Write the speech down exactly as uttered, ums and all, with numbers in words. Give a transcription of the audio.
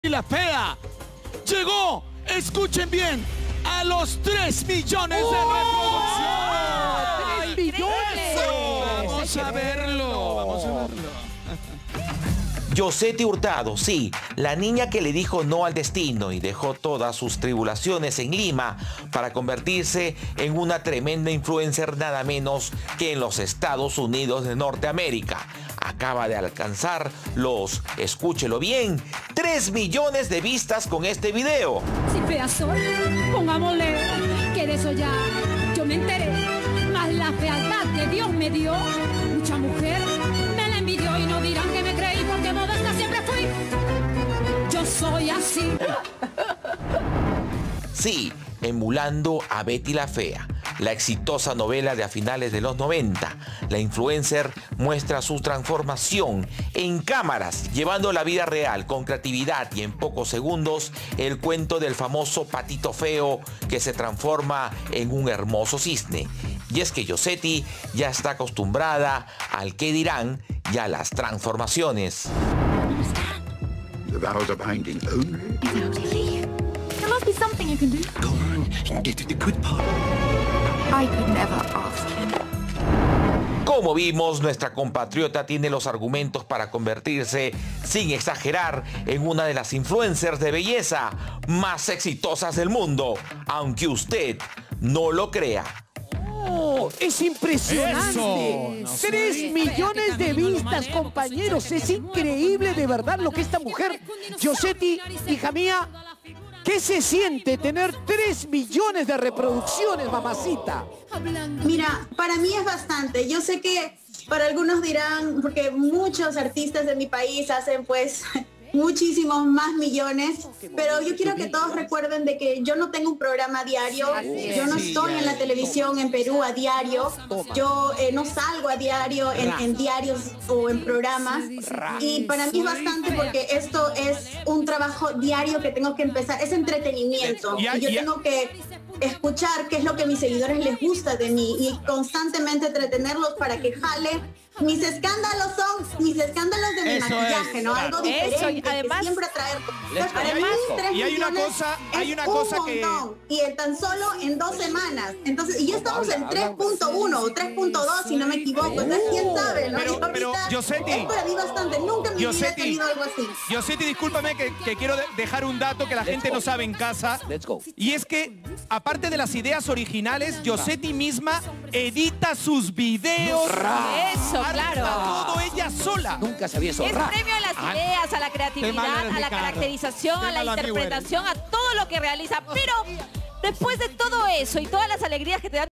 y la fea llegó, escuchen bien, a los tres millones de reproducciones. ¡tres millones! ¡Eso! Vamos a verlo, vamos a verlo. Yosetti Hurtado, sí, la niña que le dijo no al destino y dejó todas sus tribulaciones en Lima para convertirse en una tremenda influencer nada menos que en los Estados Unidos de Norteamérica. Acaba de alcanzar los, escúchelo bien, tres millones de vistas con este video. Si fea soy, pongámosle que de eso ya yo me enteré. Más la fealdad que Dios me dio, mucha mujer me la envidió y no dirán que me creí porque modesta siempre fui. Yo soy así. Sí, emulando a Betty la Fea, la exitosa novela de a finales de los noventa. La influencer muestra su transformación en cámaras, llevando la vida real con creatividad y en pocos segundos el cuento del famoso patito feo que se transforma en un hermoso cisne. Y es que Yosetti ya está acostumbrada al qué dirán y a las transformaciones. The vows are binding only. There must be something you can do. Go on, get to the good part. I could never ask him. Como vimos, nuestra compatriota tiene los argumentos para convertirse, sin exagerar, en una de las influencers de belleza más exitosas del mundo, aunque usted no lo crea. ¡Oh, es impresionante! Eso, no ¡Tres sé. millones de vistas, compañeros! Es increíble de verdad lo que esta mujer, Yosetti, hija mía, ¿qué se siente tener tres millones de reproducciones, mamacita? Mira, para mí es bastante. Yo sé que para algunos dirán, porque muchos artistas de mi país hacen pues muchísimos más millones, pero yo quiero que todos recuerden de que yo no tengo un programa diario, yo no estoy en la televisión en Perú a diario, yo eh, no salgo a diario en, en diarios o en programas, y para mí es bastante porque esto es un trabajo diario que tengo que empezar, es entretenimiento, y yo tengo que escuchar qué es lo que a mis seguidores les gusta de mí y constantemente entretenerlos para que jale. Mis escándalos son mis escándalos de mi Eso maquillaje, es, ¿no? claro. Algo diferente, Eso, y que además- siempre traer. Les- Para y mí, hay- tres y hay una millones cosa- hay es una un cosa que- montón, y en tan solo en dos semanas. Entonces, y ya estamos en tres punto uno o tres punto dos, si no me equivoco. Entonces, quién sabe, ¿no? Pero- Y ahorita pero, Yosetti, es para mí bastante. Nunca en mi vida he Yosetti, tenido algo así. Yosetti, discúlpame que, que quiero de- dejar un dato que la gente no sabe en casa. Let's go. Y es que, aparte de las ideas originales, Yosetti misma edita sus videos. Eso, arma claro. todo ella sola. Nunca se había Es zorra. premio a las Ah, ideas, a la qué creatividad, malo eres, a la Ricardo. caracterización, Qué a la malo amigo eres. interpretación, a todo lo que realiza. Pero después de todo eso y todas las alegrías que te dan